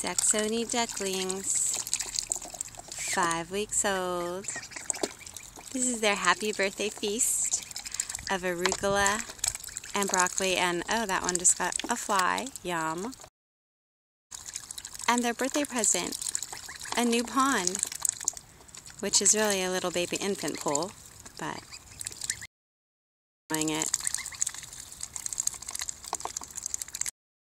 Saxony ducklings, 5 weeks old. This is their happy birthday feast of arugula and broccoli, and oh, that one just got a fly, yum. And their birthday present, a new pond, which is really a little baby infant pool, but enjoying it.